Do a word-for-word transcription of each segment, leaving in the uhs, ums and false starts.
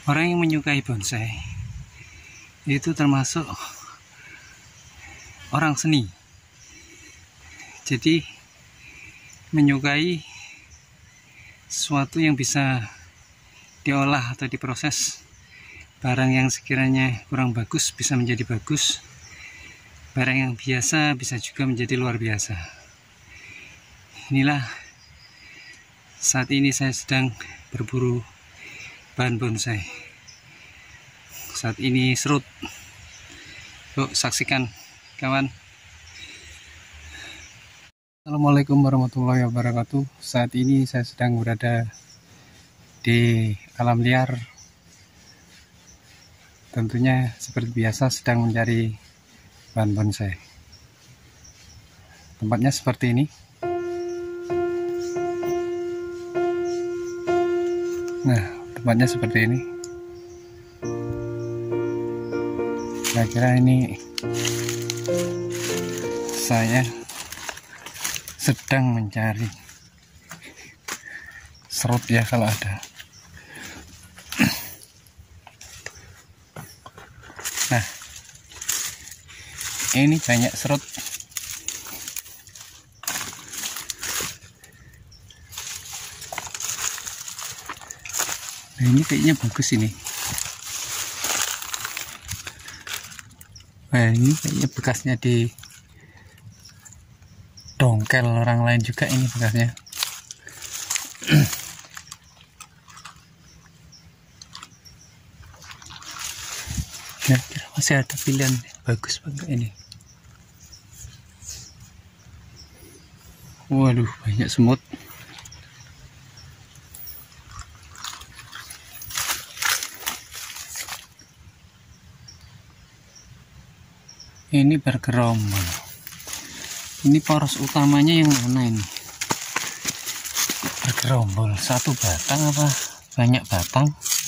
Orang yang menyukai bonsai itu termasuk orang seni. Jadi menyukai sesuatu yang bisa diolah atau diproses. Barang yang sekiranya kurang bagus bisa menjadi bagus. Barang yang biasa bisa juga menjadi luar biasa. Inilah saat ini saya sedang berburu bahan bonsai. Saat ini serut. Yuk saksikan kawan. Assalamualaikum warahmatullahi wabarakatuh. Saat ini saya sedang berada di alam liar. Tentunya seperti biasa sedang mencari bahan bonsai. Tempatnya seperti ini. Nah, tempatnya seperti ini. Kira-kira ini saya sedang mencari serut ya kalau ada. Nah, ini banyak serut. Nah, ini kayaknya bagus ini. Nah, ini kayaknya bekasnya di dongkel orang lain juga ini bekasnya. Kira-kira masih ada pilihan bagus banget ini. Waduh, banyak semut. Ini bergerombol. Ini poros utamanya yang mana ini? Bergerombol satu batang apa banyak batang?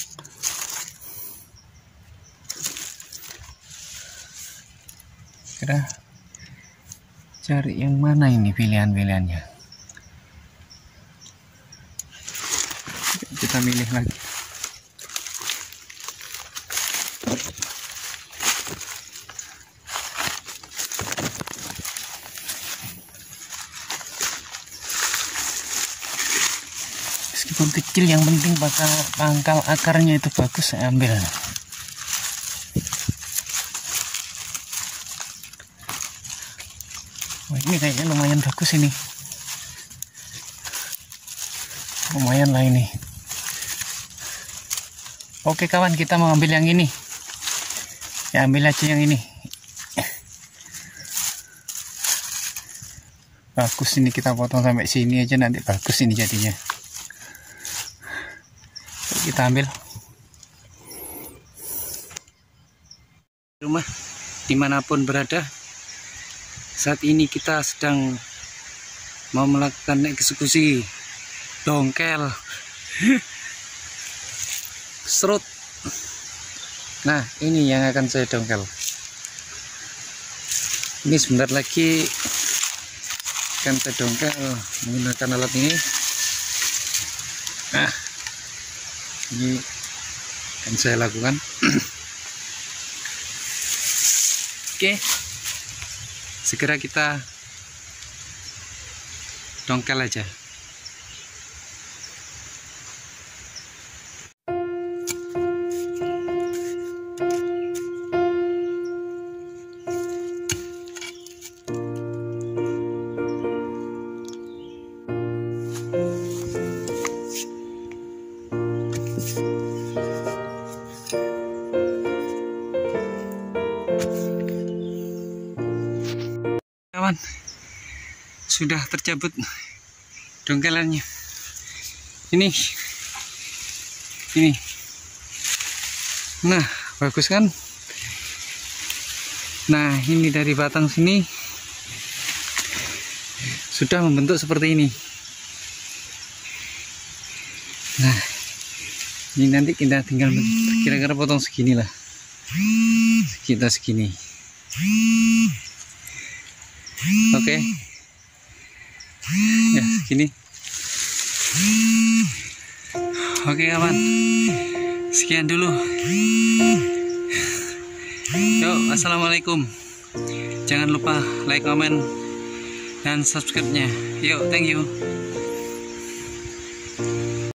Kira cari yang mana ini pilihan-pilihannya? Kita milih lagi. Meskipun kecil, yang penting bakal pangkal akarnya itu bagus, saya ambil. Wah, ini kayaknya lumayan bagus ini. Lumayan lah ini. Oke kawan, kita mau ambil yang ini. Ya ambil aja yang ini. Bagus ini, kita potong sampai sini aja, nanti bagus ini jadinya. Kita ambil. Rumah dimanapun berada, saat ini kita sedang mau melakukan eksekusi dongkel serut. Nah, ini yang akan saya dongkel. Ini sebentar lagi akan saya dongkel menggunakan alat ini. Nah, ini akan saya lakukan. Oke, segera kita dongkel aja. Kawan, sudah tercabut dongkelannya. Ini, ini. Nah, bagus kan? Nah, ini dari batang sini sudah membentuk seperti ini. Nah, ini nanti kita tinggal kira-kira potong segini lah. Kita segini. Oke, ya segini. Oke kawan, Sekian dulu. Yuk, assalamualaikum. Jangan lupa like, comment, dan subscribe-nya. Yuk, thank you.